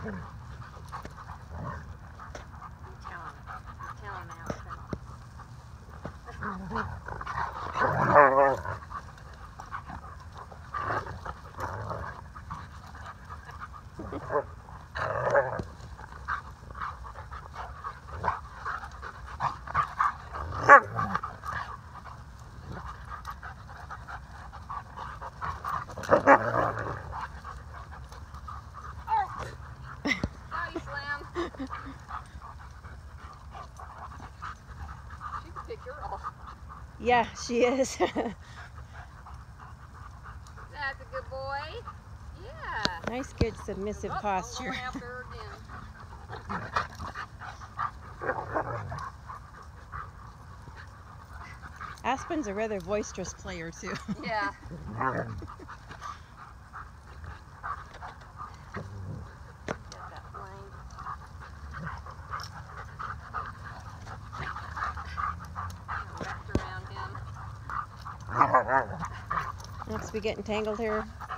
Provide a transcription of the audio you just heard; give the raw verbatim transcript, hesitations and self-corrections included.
Yeah, she is. That's a good boy. Yeah. Nice, good, submissive Oh, posture. I'm going after her again. Aspen's a rather boisterous player, too. Yeah. Next, we get entangled here.